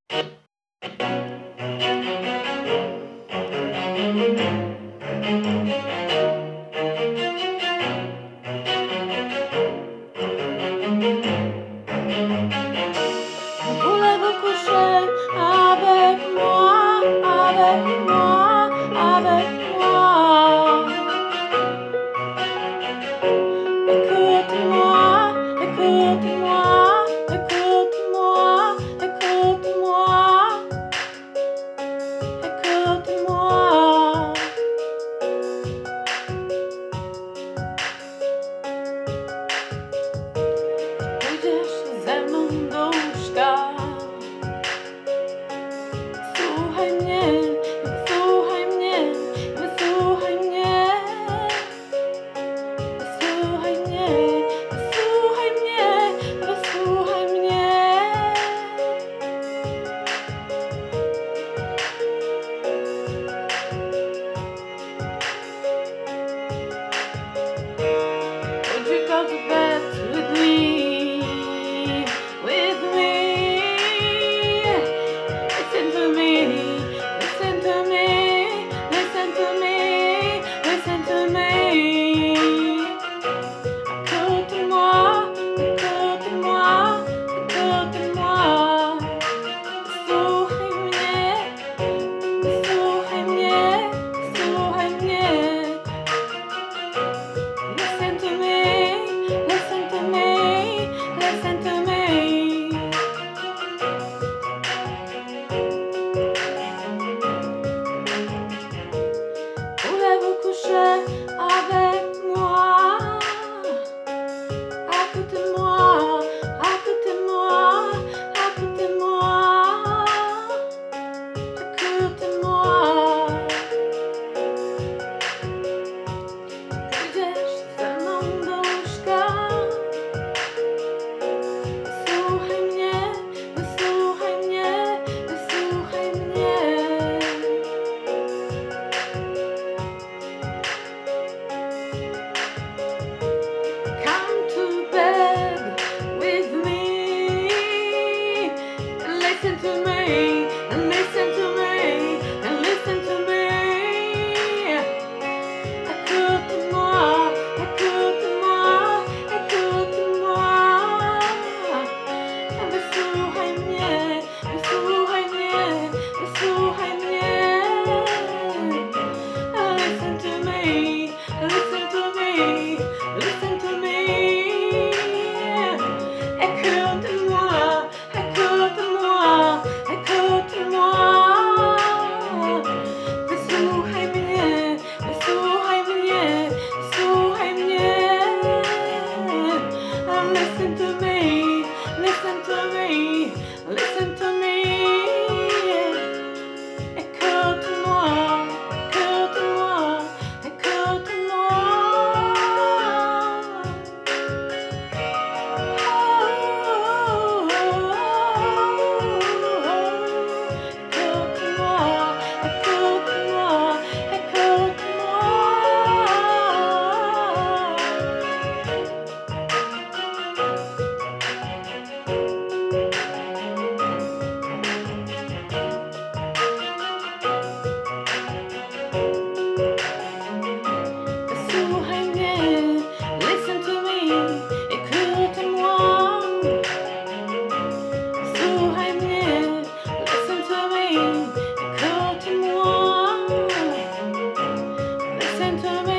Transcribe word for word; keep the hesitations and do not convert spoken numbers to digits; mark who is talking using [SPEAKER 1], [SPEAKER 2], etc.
[SPEAKER 1] Voulez-vous coucher avec moi, avec moi, avec moi? Écoute-moi, écoute-moi, écoute-moi, écoute-moi, écoute-moi. Pójdziesz ze mną do łóżka. Wysłuchaj mnie, wysłuchaj mnie, wysłuchaj mnie. Wysłuchaj mnie, wysłuchaj mnie, wysłuchaj mnie. Would you go to bed with me, with me? Listen to me, listen to me, listen to me, listen to me. Écoute-moi, écoute-moi, écoute-moi. Wysłuchaj mnie, wysłuchaj mnie, wysłuchaj mnie. Listen to me, listen to me, listen to me. Voulez-vous coucher avec moi? À côté de moi, à côté de moi, à côté de moi, à côté de moi. Pójdziesz ze mną do łóżka. Wysłuchaj mnie, wysłuchaj mnie, wysłuchaj mnie. Come to bed with me and listen to me, and listen to me, and listen to me. Écoute-moi, écoute-moi, écoute-moi. Wysłuchaj mnie, wysłuchaj mnie, wysłuchaj mnie. Listen to me, listen to me, listen to me. Écoute-moi, écoute-moi, écoute-moi. Wysłuchaj mnie, wysłuchaj mnie, wysłuchaj mnie. Listen to me, listen to me, listen to me. Écoute-moi, écoute-moi, écoute-moi. Écoute-moi, écoute-moi, écoute-moi. Wysłuchaj mnie, listen to me, écoute-moi. Wysłuchaj mnie, listen to me, écoute-moi. Listen to me.